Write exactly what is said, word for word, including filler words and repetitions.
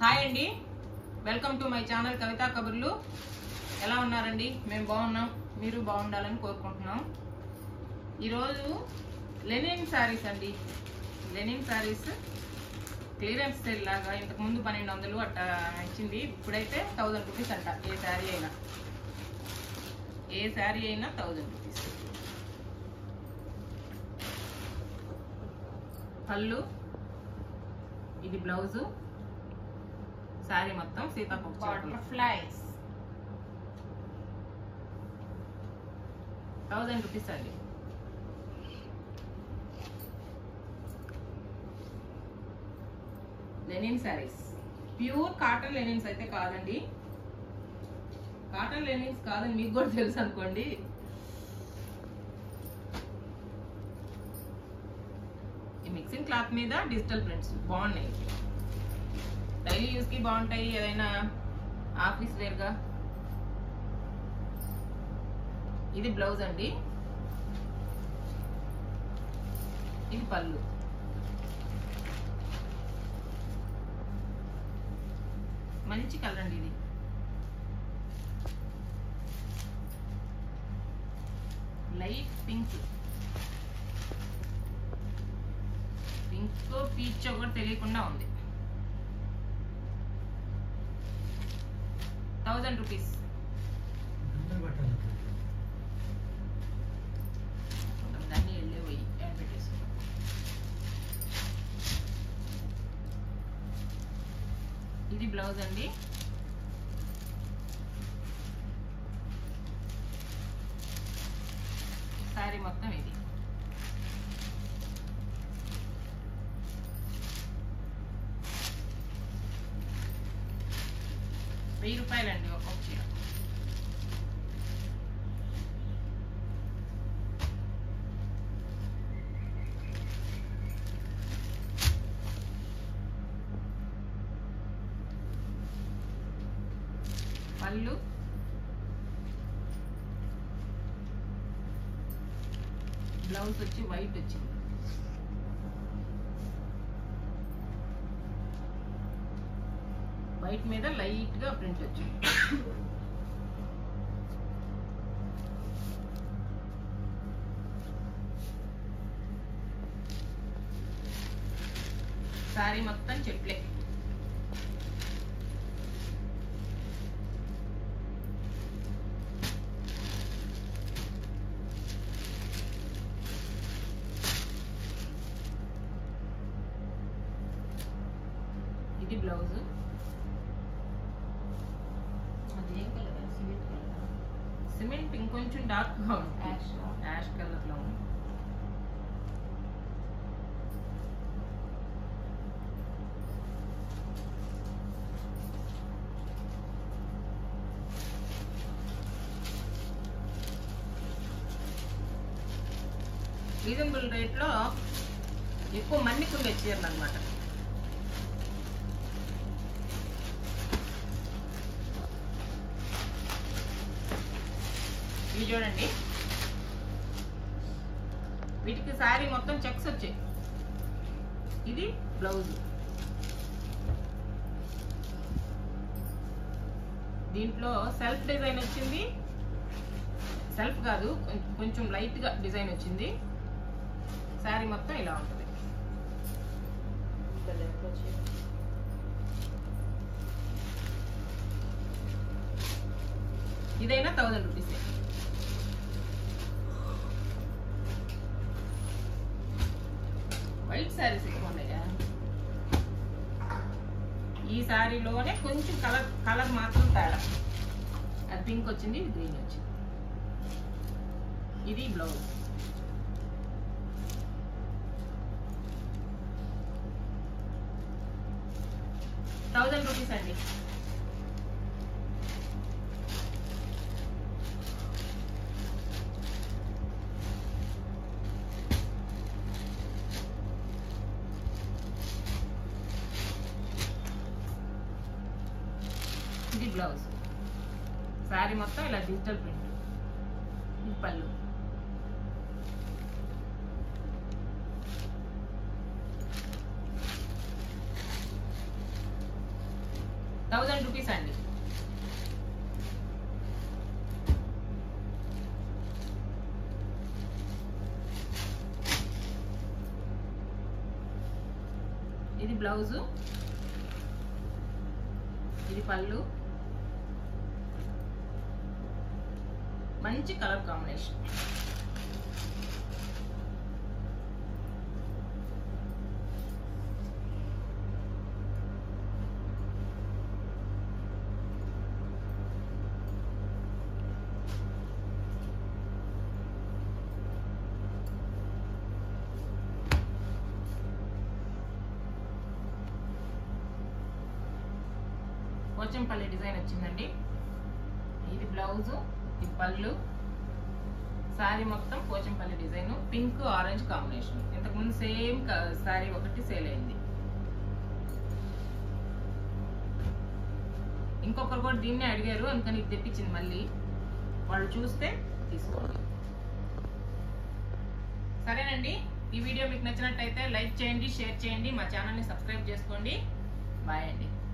Hi అండి, welcome to my channel Kavitha Kaburlu. ఎలా ఉన్నారండి? మేము బాగున్నాం, మీరు బాగుండాలని కోరుకుంటున్నాం. ఈరోజు లెనిన్ శారీస్ అండి. లెనిన్ శారీస్ క్లియరెన్స్ సేల్ లాగా ఇంతకుముందు పన్నెండు వందలు అట్టా ఇచ్చింది, ఇప్పుడైతే థౌజండ్ రూపీస్ అంట. ఏ శారీ అయినా ఏ శారీ అయినా థౌజండ్ రూపీస్. పళ్ళు, ఇది బ్లౌజు, శారీ మొత్తం సీతాకోక బటర్ఫ్లైస్. థౌజండ్ రూపీస్ అండి. Linen saris pure cotton linens అయితే కాదండి. కాటన్ లెనిన్స్ కాదని మీకు కూడా తెలుసు అనుకోండి. ఈ మిక్సింగ్ క్లాత్ మీద డిజిటల్ ప్రింట్స్ బాగున్నాయి, డైలీ యూస్ కి బాగుంటాయి, ఏదైనా ఆఫీస్ వేర్ గా. ఇది బ్లౌజ్ అండి, ఇది పళ్ళు. మంచి కలర్ అండి, ఇది లైట్ పింక్. పింక్ పీచ్ ఒకటి తెలియకుండా ఉంది. Thousand rupees. దాన్ని వెళ్ళే పోయి పెట్టేసి ఇది బ్లౌజ్ అండి. శారీ మొత్తం ఇది. వెయ్యి రూపాయలండి ఒక్కొక్క చీర. పళ్ళు, బ్లౌజ్ వచ్చి వైట్ వచ్చింది. వైట్ మీద లైట్ గా ప్రింట్ వచ్చింది. శారీ మొత్తం చెట్లే. ఇది బ్లౌజ్. సిమెంట్ ఇంకొంచెం డార్క్ గా ఉంది, యాష్ కలర్ లో ఉంది. రీజనబుల్ రేట్ లో ఎక్కువ మందికి ఉండే చీరలు అనమాట. ఇవి చూడండి, వీటికి శారీ మొత్తం చెక్స్ వచ్చాయి. ఇది బ్లౌజ్. దీంట్లో సెల్ఫ్ డిజైన్ వచ్చింది, సెల్ఫ్ కాదు కొంచెం లైట్ గా డిజైన్ వచ్చింది. శారీ మొత్తం ఇలా ఉంటుంది. ఇదైనా థౌజండ్ రూపీస్. వైట్ శారీస్ ఎక్కువ ఉన్నాయా? ఈ శారీలోనే కొంచెం కలర్ కలర్ మాత్రం తేడా. అది పింక్ వచ్చింది, ఇది గ్రీన్ వచ్చింది. ఇది బ్లౌజ్. థౌజండ్ రూపీస్ అండి. ఇది బ్లౌజ్. శారీ మొత్తం ఇలా డిజిటల్ ప్రింట్. ఇది పళ్ళు. థౌజండ్ రూపీస్ అండి. ఇది బ్లౌజు, ఇది పళ్ళు, మంచి కలర్ కాంబినేషన్. పోచంపల్లి డిజైన్ వచ్చిందండి. ఇది బ్లౌజు, ఇది పళ్ళు, శారీ మొత్తం Pochampally design, pink orange combination. ఇంతకుముందు సేమ్ శారీ ఒకటి సేల్ అయింది. ఇంకొకరు కూడా దీన్నే అడిగారు, అందుకని ఇది తెప్పించింది. మళ్ళీ వాళ్ళు చూస్తే తీసుకోండి. సరేనండి, ఈ వీడియో మీకు నచ్చినట్టయితే లైక్ చేయండి, షేర్ చేయండి, మా ఛానల్ని సబ్స్క్రైబ్ చేసుకోండి. బాయ్ అండి.